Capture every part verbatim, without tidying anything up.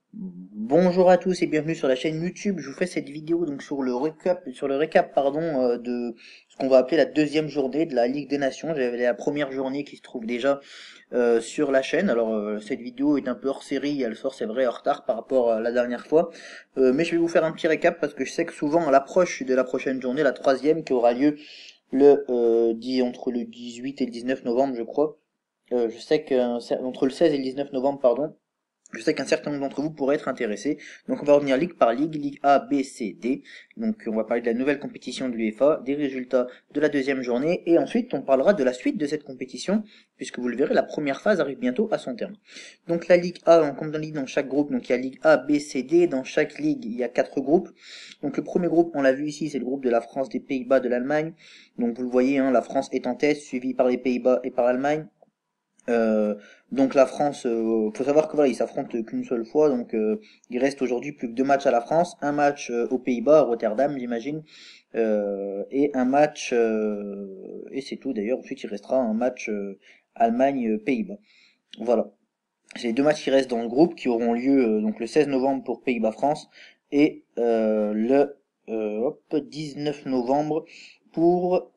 Bonjour à tous et bienvenue sur la chaîne YouTube. Je vous fais cette vidéo donc sur le récap, sur le récap pardon euh, de ce qu'on va appeler la deuxième journée de la Ligue des Nations. J'avais la première journée qui se trouve déjà euh, sur la chaîne. Alors euh, cette vidéo est un peu hors série, elle sort c'est vrai en retard par rapport à la dernière fois, Euh, mais je vais vous faire un petit récap parce que je sais que souvent à l'approche de la prochaine journée, la troisième qui aura lieu le euh, dit entre le dix-huit et le dix-neuf novembre, je crois. Euh, je sais que euh, entre le seize et le dix-neuf novembre, pardon. Je sais qu'un certain nombre d'entre vous pourraient être intéressés. Donc on va revenir ligue par ligue, ligue A, B, C, D. Donc on va parler de la nouvelle compétition de l'UEFA, des résultats de la deuxième journée, et ensuite on parlera de la suite de cette compétition, puisque vous le verrez, la première phase arrive bientôt à son terme. Donc la ligue A, comme on dit dans chaque groupe, donc il y a ligue A, B, C, D. Dans chaque ligue, il y a quatre groupes. Donc le premier groupe, on l'a vu ici, c'est le groupe de la France, des Pays-Bas, de l'Allemagne. Donc vous le voyez, hein, la France est en tête, suivie par les Pays-Bas et par l'Allemagne. Euh, donc la France, euh, faut savoir que voilà, ils s'affrontent qu'une seule fois, donc euh, il reste aujourd'hui plus que deux matchs à la France, un match euh, aux Pays-Bas, à Rotterdam, j'imagine, euh, et un match, euh, et c'est tout d'ailleurs. Ensuite, il restera un match euh, Allemagne-Pays-Bas. Voilà, c'est les deux matchs qui restent dans le groupe, qui auront lieu euh, donc le seize novembre pour Pays-Bas-France et euh, le euh, hop, dix-neuf novembre pour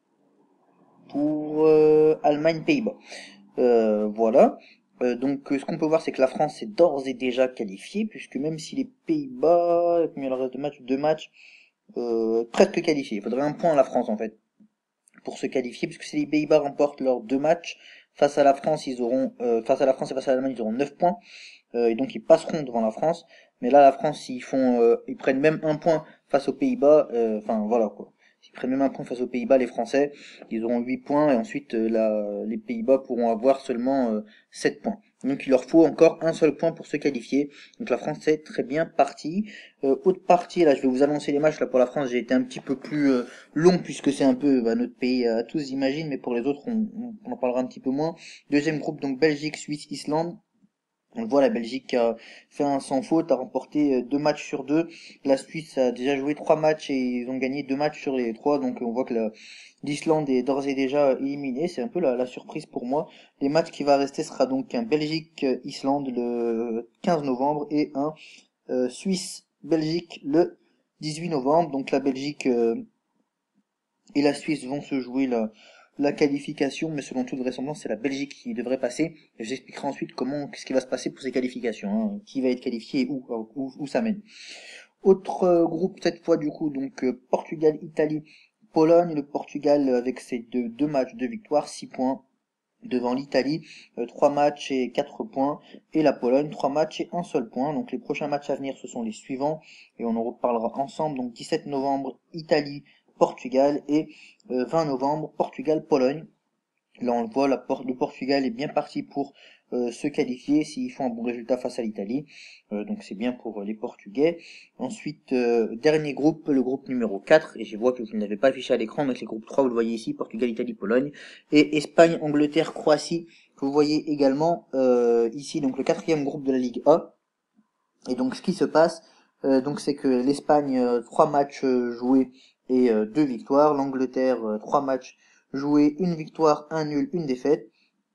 pour euh, Allemagne-Pays-Bas. Euh, voilà. Euh, donc, euh, ce qu'on peut voir, c'est que la France est d'ores et déjà qualifiée, puisque même si les Pays-Bas, combien il leur reste de matchs, deux matchs, euh, presque qualifiés. Il faudrait un point à la France, en fait, pour se qualifier, puisque si les Pays-Bas remportent leurs deux matchs, face à la France, ils auront, euh, face à la France et face à l'Allemagne, ils auront neuf points, euh, et donc ils passeront devant la France. Mais là, la France, s'ils font, euh, ils prennent même un point face aux Pays-Bas, euh, enfin, voilà, quoi. S'ils prennent même un point face aux Pays-Bas, les Français, ils auront huit points, et ensuite, euh, la, les Pays-Bas pourront avoir seulement euh, sept points. Donc il leur faut encore un seul point pour se qualifier. Donc la France est très bien partie. Euh, autre partie, là je vais vous annoncer les matchs. Là pour la France, j'ai été un petit peu plus euh, long puisque c'est un peu bah, notre pays à tous j'imagine, mais pour les autres on, on, on en parlera un petit peu moins. Deuxième groupe donc Belgique, Suisse, Islande. On le voit, la Belgique a fait un sans faute, a remporté euh, deux matchs sur deux. La Suisse a déjà joué trois matchs et ils ont gagné deux matchs sur les trois. Donc on voit que la- l'Islande est d'ores et déjà éliminée. C'est un peu la, la surprise pour moi. Les matchs qui va rester sera donc un Belgique-Islande le quinze novembre et un euh, Suisse-Belgique le dix-huit novembre. Donc la Belgique euh, et la Suisse vont se jouer la, la qualification, mais selon toute vraisemblance, c'est la Belgique qui devrait passer. Et je vous expliquerai ensuite comment, ce qui va se passer pour ces qualifications, hein, qui va être qualifié et où, où, où ça mène. Autre euh, groupe cette fois du coup, donc euh, Portugal, Italie, Pologne. Le Portugal euh, avec ses deux, deux matchs, deux victoires, six points devant l'Italie, euh, trois matchs et quatre points, et la Pologne, trois matchs et un seul point. Donc les prochains matchs à venir, ce sont les suivants, et on en reparlera ensemble. Donc dix-sept novembre, Italie, Portugal, et euh, vingt novembre, Portugal-Pologne. Là, on le voit, la Por- le Portugal est bien parti pour euh, se qualifier s'ils font un bon résultat face à l'Italie. Euh, donc c'est bien pour euh, les Portugais. Ensuite, euh, dernier groupe, le groupe numéro quatre. Et je vois que vous ne l'avez pas affiché à l'écran, mais c'est le groupe trois, vous le voyez ici, Portugal, Italie, Pologne. Et Espagne, Angleterre, Croatie, que vous voyez également euh, ici, donc le quatrième groupe de la Ligue A. Et donc ce qui se passe, euh, donc c'est que l'Espagne, euh, trois matchs euh, joués et euh, deux victoires. L'Angleterre, euh, trois matchs joués, une victoire, un nul, une défaite.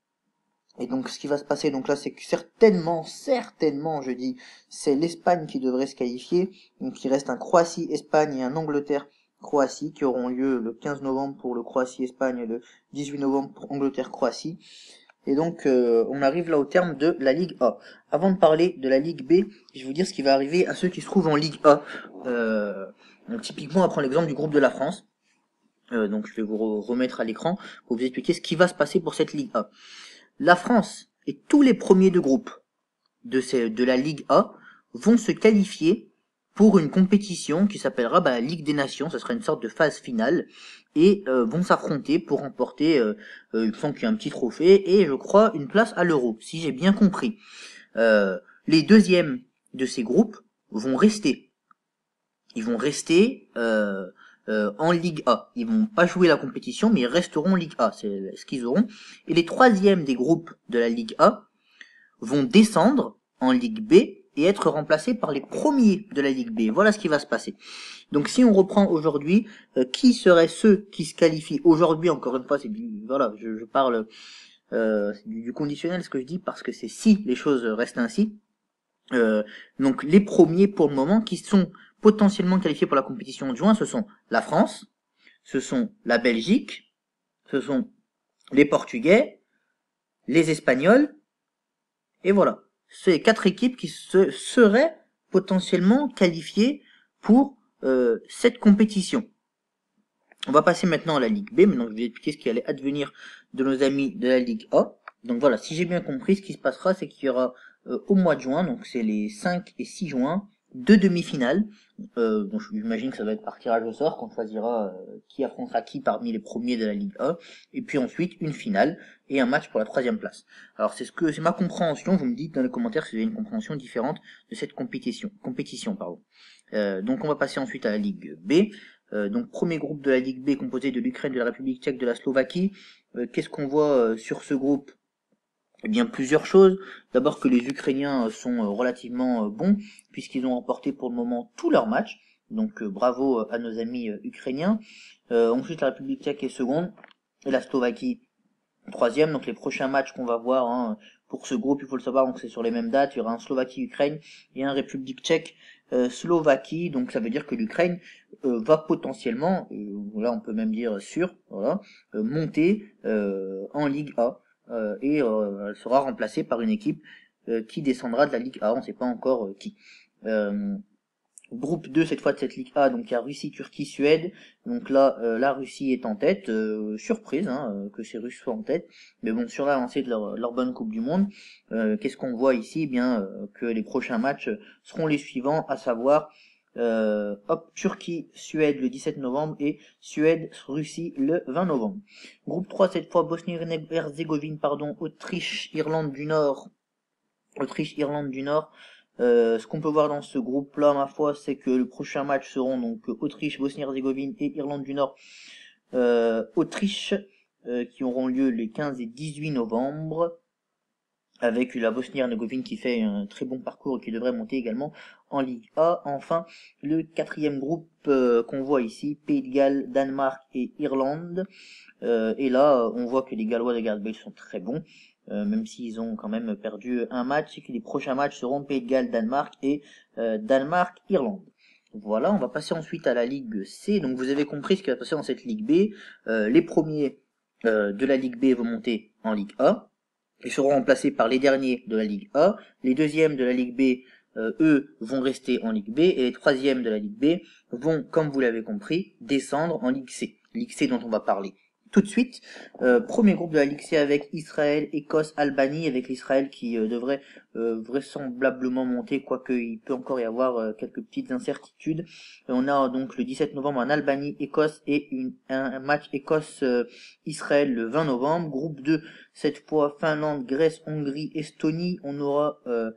Et donc ce qui va se passer, donc là c'est que certainement, certainement, je dis, c'est l'Espagne qui devrait se qualifier. Donc il reste un Croatie-Espagne et un Angleterre-Croatie qui auront lieu le quinze novembre pour le Croatie-Espagne et le dix-huit novembre pour Angleterre-Croatie. Et donc euh, on arrive là au terme de la Ligue A. Avant de parler de la Ligue B, je vais vous dire ce qui va arriver à ceux qui se trouvent en Ligue A. Euh, donc typiquement, on prend l'exemple du groupe de la France. Euh, donc je vais vous re remettre à l'écran pour vous expliquer ce qui va se passer pour cette Ligue A. La France et tous les premiers de groupe de, ces, de la Ligue A vont se qualifier pour une compétition qui s'appellera bah, la Ligue des Nations. Ce sera une sorte de phase finale et euh, vont s'affronter pour remporter, euh, euh, il me semble qu'il y a un petit trophée et je crois une place à l'Euro, si j'ai bien compris. Euh, les deuxièmes de ces groupes vont rester. Ils vont rester euh, euh, en Ligue A. Ils vont pas jouer la compétition, mais ils resteront en Ligue A. C'est ce qu'ils auront. Et les troisièmes des groupes de la Ligue A vont descendre en Ligue B et être remplacés par les premiers de la Ligue B. Voilà ce qui va se passer. Donc si on reprend aujourd'hui, euh, qui seraient ceux qui se qualifient aujourd'hui? Encore une fois, c'est du voilà, je, je parle euh, du, du conditionnel ce que je dis parce que c'est si les choses restent ainsi. Euh, donc les premiers pour le moment qui sont potentiellement qualifiés pour la compétition de juin, ce sont la France, ce sont la Belgique, ce sont les Portugais, les Espagnols, et voilà. C'est quatre équipes qui se, seraient potentiellement qualifiées pour euh, cette compétition. On va passer maintenant à la Ligue B. Maintenant, je vais expliquer ce qui allait advenir de nos amis de la Ligue A. Donc voilà, si j'ai bien compris, ce qui se passera, c'est qu'il y aura euh, au mois de juin, donc c'est les cinq et six juin, deux demi-finales. Euh, donc j'imagine que ça va être par tirage au sort qu'on choisira euh, qui affrontera qui parmi les premiers de la Ligue A. Et puis ensuite une finale et un match pour la troisième place. Alors c'est ce que c'est ma compréhension. Vous me dites dans les commentaires si vous avez une compréhension différente de cette compétition. Compétition, pardon. Euh, donc on va passer ensuite à la Ligue B. Euh, donc premier groupe de la Ligue B composé de l'Ukraine, de la République tchèque, de la Slovaquie. Euh, Qu'est-ce qu'on voit euh, sur ce groupe? Eh bien plusieurs choses. D'abord que les Ukrainiens sont euh, relativement euh, bons puisqu'ils ont remporté pour le moment tous leurs matchs. Donc euh, bravo à nos amis euh, ukrainiens. Euh, ensuite la République tchèque est seconde et la Slovaquie troisième. Donc les prochains matchs qu'on va voir hein, pour ce groupe, il faut le savoir, donc c'est sur les mêmes dates. Il y aura un Slovaquie-Ukraine et un République tchèque euh, Slovaquie. Donc ça veut dire que l'Ukraine euh, va potentiellement, euh, là on peut même dire sûr, voilà, euh, monter euh, en Ligue A euh, et euh, elle sera remplacée par une équipe euh, qui descendra de la Ligue A. On ne sait pas encore euh, qui. Euh, Groupe deux cette fois de cette Ligue A, donc il y a Russie, Turquie, Suède. Donc là, euh, la Russie est en tête. Euh, surprise hein, euh, que ces Russes soient en tête. Mais bon, sur l'avancée de leur, leur bonne Coupe du Monde, euh, qu'est-ce qu'on voit ici? Eh bien euh, que les prochains matchs seront les suivants, à savoir euh, hop, Turquie, Suède le dix-sept novembre et Suède, Russie le vingt novembre. Groupe trois cette fois, Bosnie-Herzégovine, pardon, Autriche, Irlande du Nord. Autriche, Irlande du Nord. Euh, ce qu'on peut voir dans ce groupe-là, ma foi, c'est que le prochain match seront donc Autriche, Bosnie-Herzégovine et Irlande du Nord. Euh, Autriche, euh, qui auront lieu les quinze et dix-huit novembre, avec la Bosnie-Herzégovine qui fait un très bon parcours et qui devrait monter également en Ligue A. Enfin, le quatrième groupe euh, qu'on voit ici, Pays de Galles, Danemark et Irlande. Euh, et là, on voit que les Gallois de Gareth Bale sont très bons. Euh, même s'ils ont quand même perdu un match, et que les prochains matchs seront Pays de Galles, Danemark et euh, Danemark, Irlande. Voilà, on va passer ensuite à la Ligue C. Donc vous avez compris ce qui va passer dans cette Ligue B. Euh, les premiers euh, de la Ligue B vont monter en Ligue A. Ils seront remplacés par les derniers de la Ligue A. Les deuxièmes de la Ligue B, euh, eux, vont rester en Ligue B. Et les troisièmes de la Ligue B vont, comme vous l'avez compris, descendre en Ligue C. Ligue C dont on va parler tout de suite. Euh, premier groupe de la Ligue C avec Israël, Écosse, Albanie, avec l'Israël qui euh, devrait euh, vraisemblablement monter, quoique il peut encore y avoir euh, quelques petites incertitudes. Et on a donc le dix-sept novembre en Albanie, Écosse et une, un, un match Écosse-Israël le vingt novembre. Groupe deux, cette fois Finlande, Grèce, Hongrie, Estonie. On aura euh,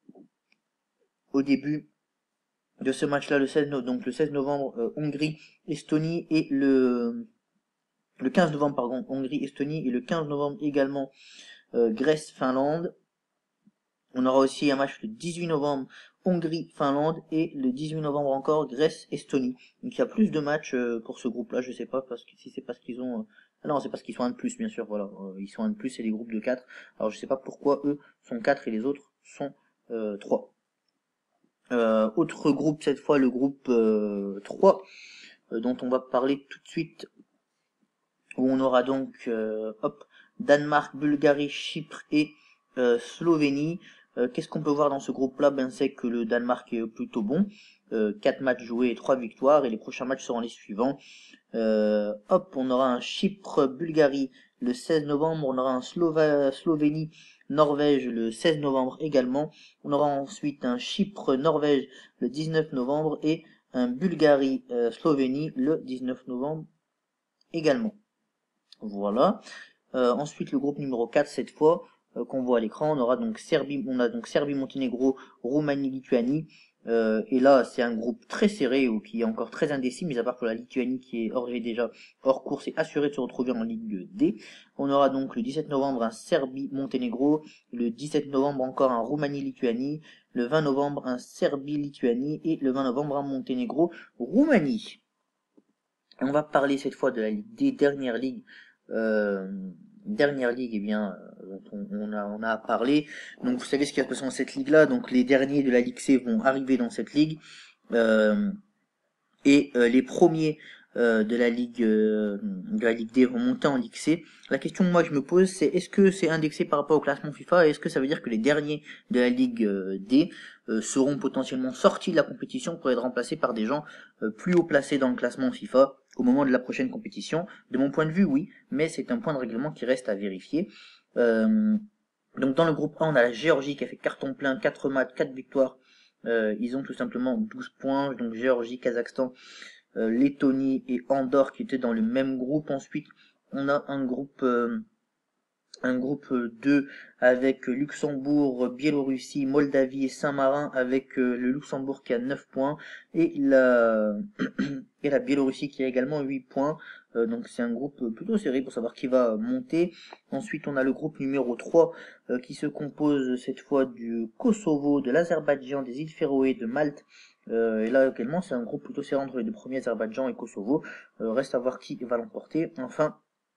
au début de ce match-là le seize novembre, donc le seize novembre euh, Hongrie, Estonie et le le quinze novembre, pardon, Hongrie, Estonie, et le quinze novembre également euh, Grèce, Finlande. On aura aussi un match le dix-huit novembre, Hongrie, Finlande, et le dix-huit novembre encore, Grèce, Estonie. Donc il y a plus de matchs euh, pour ce groupe-là, je sais pas, parce que si c'est parce qu'ils ont... Euh... Ah non, c'est parce qu'ils sont un de plus, bien sûr, voilà. Euh, ils sont un de plus, c'est des groupes de quatre. Alors je sais pas pourquoi eux sont quatre et les autres sont euh, trois. Euh, autre groupe, cette fois le groupe euh, trois, euh, dont on va parler tout de suite, où on aura donc euh, hop, Danemark, Bulgarie, Chypre et euh, Slovénie. Euh, Qu'est-ce qu'on peut voir dans ce groupe-là? Ben c'est que le Danemark est plutôt bon. Euh, quatre matchs joués et trois victoires, et les prochains matchs seront les suivants. Euh, hop, on aura un Chypre-Bulgarie le seize novembre, on aura un Slova Slovénie-Norvège le seize novembre également. On aura ensuite un Chypre-Norvège le dix-neuf novembre et un Bulgarie-Slovénie le dix-neuf novembre également. Voilà. Euh, ensuite, le groupe numéro quatre, cette fois, euh, qu'on voit à l'écran, on aura donc Serbie, on a donc Serbie, Monténégro, Roumanie, Lituanie. Euh, et là, c'est un groupe très serré ou qui est encore très indécis, mis à part pour la Lituanie qui est hors, déjà hors course et assurée de se retrouver en Ligue D. On aura donc le dix-sept novembre un Serbie, Monténégro, le dix-sept novembre encore un Roumanie, Lituanie, le vingt novembre un Serbie, Lituanie et le vingt novembre un Monténégro, Roumanie. Et on va parler cette fois de la Ligue D, dernière ligue. Euh, dernière ligue, eh bien, euh, dont on, on a, on a parlé. Donc vous savez ce qui va se passer dans cette ligue-là. Donc les derniers de la Ligue C vont arriver dans cette ligue. Euh, et euh, les premiers euh, de la Ligue euh, de la Ligue D vont monter en Ligue C. La question que moi je me pose, c'est est-ce que c'est indexé par rapport au classement FIFA et est-ce que ça veut dire que les derniers de la Ligue euh, D euh, seront potentiellement sortis de la compétition pour être remplacés par des gens euh, plus haut placés dans le classement FIFA au moment de la prochaine compétition? De mon point de vue, oui, mais c'est un point de règlement qui reste à vérifier. Euh, donc dans le groupe A, on a la Géorgie qui a fait carton plein, quatre matchs, quatre victoires. Euh, ils ont tout simplement douze points, donc Géorgie, Kazakhstan, euh, Lettonie et Andorre qui étaient dans le même groupe. Ensuite, on a un groupe euh, un groupe deux avec Luxembourg, Biélorussie, Moldavie et Saint-Marin avec euh, le Luxembourg qui a neuf points et la et la Biélorussie qui a également huit points. Euh, donc c'est un groupe plutôt serré pour savoir qui va monter. Ensuite, on a le groupe numéro trois euh, qui se compose cette fois du Kosovo, de l'Azerbaïdjan, des îles Féroé, de Malte. Euh, et là également, c'est un groupe plutôt serré entre les deux premiers, Azerbaïdjan et Kosovo. Euh, reste à voir qui va l'emporter. Enfin,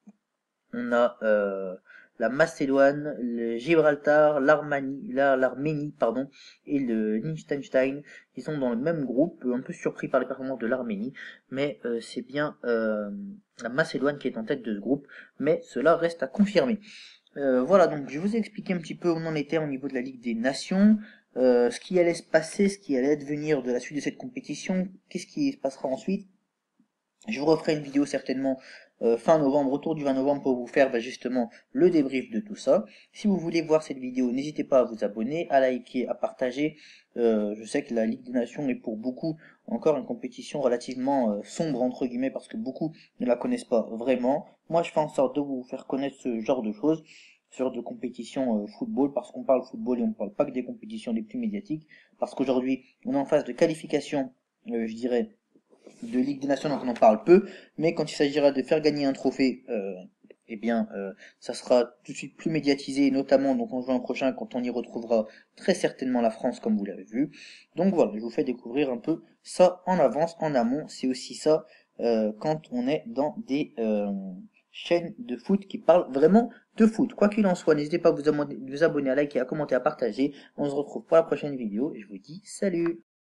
on a euh, la Macédoine, le Gibraltar, l'Arménie, l'Arménie pardon, et le Liechtenstein, qui sont dans le même groupe, un peu surpris par les performances de l'Arménie, mais euh, c'est bien euh, la Macédoine qui est en tête de ce groupe, mais cela reste à confirmer. Euh, voilà, donc je vous ai expliqué un petit peu où on en était au niveau de la Ligue des Nations, euh, ce qui allait se passer, ce qui allait advenir de la suite de cette compétition, qu'est-ce qui se passera ensuite. Je vous referai une vidéo certainement euh, fin novembre, autour du vingt novembre, pour vous faire bah, justement le débrief de tout ça. Si vous voulez voir cette vidéo, n'hésitez pas à vous abonner, à liker, à partager. Euh, je sais que la Ligue des Nations est pour beaucoup encore une compétition relativement euh, sombre entre guillemets parce que beaucoup ne la connaissent pas vraiment. Moi je fais en sorte de vous faire connaître ce genre de choses, ce genre de compétition euh, football, parce qu'on parle football et on ne parle pas que des compétitions les plus médiatiques, parce qu'aujourd'hui on est en phase de qualification, euh, je dirais, de Ligue des Nations, donc on en parle peu, mais quand il s'agira de faire gagner un trophée, euh, eh bien, euh, ça sera tout de suite plus médiatisé, notamment donc en juin prochain, quand on y retrouvera très certainement la France, comme vous l'avez vu. Donc voilà, je vous fais découvrir un peu ça en avance, en amont. C'est aussi ça euh, quand on est dans des euh, chaînes de foot qui parlent vraiment de foot. Quoi qu'il en soit, n'hésitez pas à vous abonner, vous abonner, à liker, à commenter, à partager. On se retrouve pour la prochaine vidéo et je vous dis salut!